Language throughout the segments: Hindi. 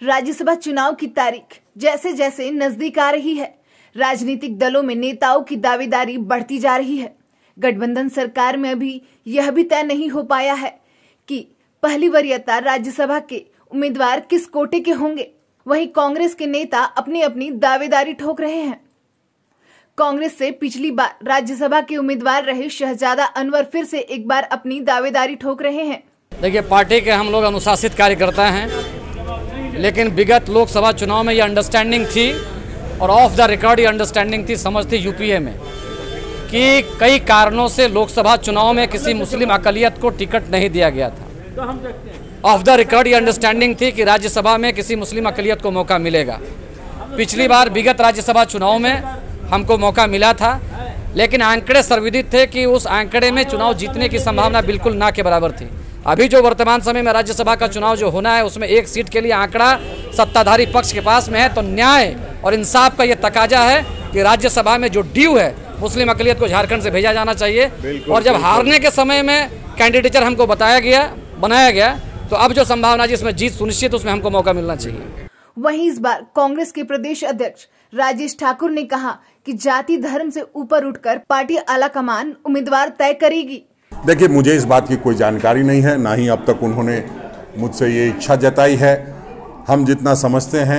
राज्यसभा चुनाव की तारीख जैसे जैसे नजदीक आ रही है, राजनीतिक दलों में नेताओं की दावेदारी बढ़ती जा रही है। गठबंधन सरकार में अभी यह भी तय नहीं हो पाया है कि पहली वरीयता राज्यसभा के उम्मीदवार किस कोटे के होंगे। वहीं कांग्रेस के नेता अपनी अपनी दावेदारी ठोक रहे हैं। कांग्रेस से पिछली बार राज्यसभा के उम्मीदवार रहे शहजादा अनवर फिर से एक बार अपनी दावेदारी ठोक रहे हैं। देखिए, पार्टी के हम लोग अनुशासित कार्यकर्ता हैं, लेकिन विगत लोकसभा चुनाव में ये अंडरस्टैंडिंग थी और ऑफ द रिकॉर्ड ये अंडरस्टैंडिंग थी, समझ थी यूपीए में कि कई कारणों से लोकसभा चुनाव में किसी मुस्लिम अकलियत को टिकट नहीं दिया गया था। ऑफ द रिकॉर्ड ये अंडरस्टैंडिंग थी कि राज्यसभा में किसी मुस्लिम अकलियत को मौका मिलेगा। पिछली बार विगत राज्यसभा चुनाव में हमको मौका मिला था, लेकिन आंकड़े सर्वविदित थे कि उस आंकड़े में चुनाव जीतने की संभावना बिल्कुल ना के बराबर थी। अभी जो वर्तमान समय में राज्यसभा का चुनाव जो होना है, उसमें एक सीट के लिए आंकड़ा सत्ताधारी पक्ष के पास में है। तो न्याय और इंसाफ का ये तकाजा है कि राज्यसभा में जो ड्यू है मुस्लिम अकलियत को झारखंड से भेजा जाना चाहिए। और जब हारने के समय में कैंडिडेचर हमको बनाया गया, तो अब जो संभावना जिसमें जीत सुनिश्चित, उसमें हमको मौका मिलना चाहिए। वहीं इस बार कांग्रेस के प्रदेश अध्यक्ष राजेश ठाकुर ने कहा कि जाति धर्म से ऊपर उठकर पार्टी आलाकमान उम्मीदवार तय करेगी। देखिए, मुझे इस बात की कोई जानकारी नहीं है, ना ही अब तक उन्होंने मुझसे ये इच्छा जताई है। हम जितना समझते हैं,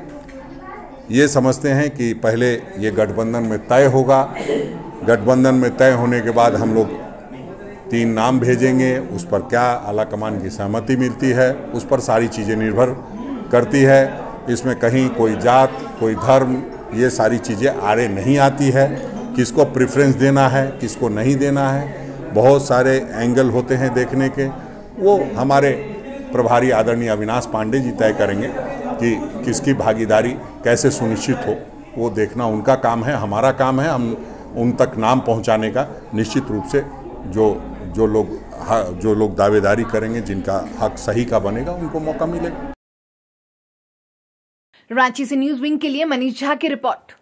ये समझते हैं कि पहले ये गठबंधन में तय होगा। गठबंधन में तय होने के बाद हम लोग 3 नाम भेजेंगे। उस पर क्या आलाकमान की सहमति मिलती है, उस पर सारी चीज़ें निर्भर करती है। इसमें कहीं कोई जात, कोई धर्म, ये सारी चीज़ें आड़े नहीं आती है। किसको प्रेफरेंस देना है, किसको नहीं देना है, बहुत सारे एंगल होते हैं देखने के। वो हमारे प्रभारी आदरणीय अविनाश पांडे जी तय करेंगे कि किसकी भागीदारी कैसे सुनिश्चित हो। वो देखना उनका काम है। हमारा काम है हम उन तक नाम पहुंचाने का। निश्चित रूप से जो लोग दावेदारी करेंगे, जिनका हक सही का बनेगा, उनको मौका मिलेगा। रांची से न्यूज विंग के लिए मनीष झा की रिपोर्ट।